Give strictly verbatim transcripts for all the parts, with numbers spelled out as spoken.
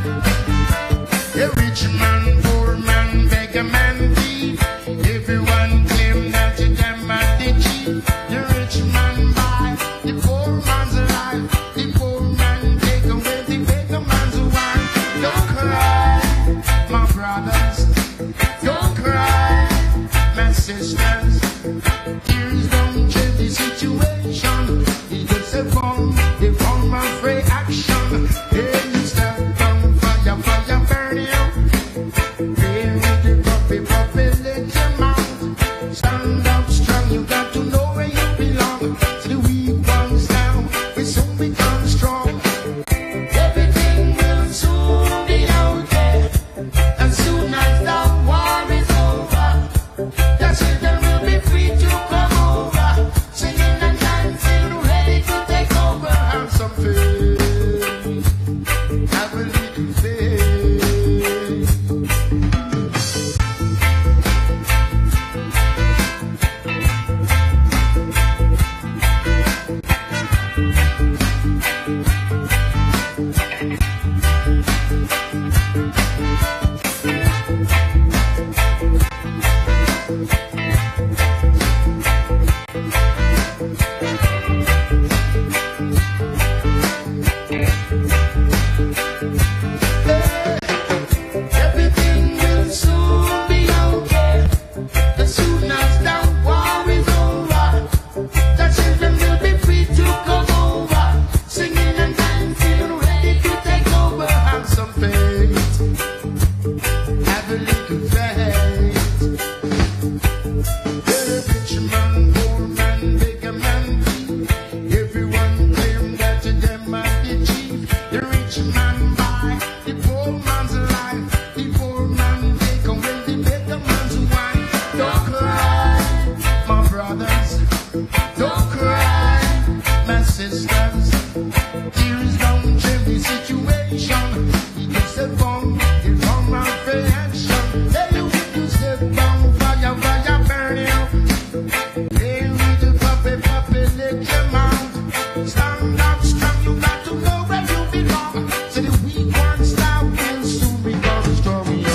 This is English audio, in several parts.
A rich man, poor man, beggar man, thief. Everyone claim that them are the chief. The rich man buy the poor man's life. The poor man take away the beggar man's wife. Don't cry, my brothers. Don't cry, my sisters. Tears don't change the situation. It's just a form, the form of reaction. Hey, you step on fire, fire burn you. Play with the puppy, puppy, let your mouth. Stand up strong, you got to know where you belong. To the weak ones now, we soon become strong. Everything will soon be okay. As soon as the war is over, the children will be free to come over. Singing and dancing, ready to take over. Have some faith, have a little faith. Everything will soon be okay. As soon as the war is over, the children will be free to come over. Singing and dancing, ready to take over. Have some faith, have a little faith. The rich man, poor man, beggar man, thief. Everyone claim that them are the chief. The rich man buy the poor man's life. The poor man take away the beggar man's wife. Don't cry, my brothers. Don't cry, my sisters. Tears don't change the situation. It's a form, a form of reaction. Hey, you you step down, fire, fire burn you. Play with the puppy, puppy, let your mouth. Stand up strong, you got to know where you belong. So the weak ones now will soon become strong, yo.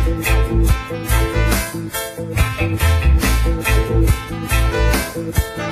Thank you.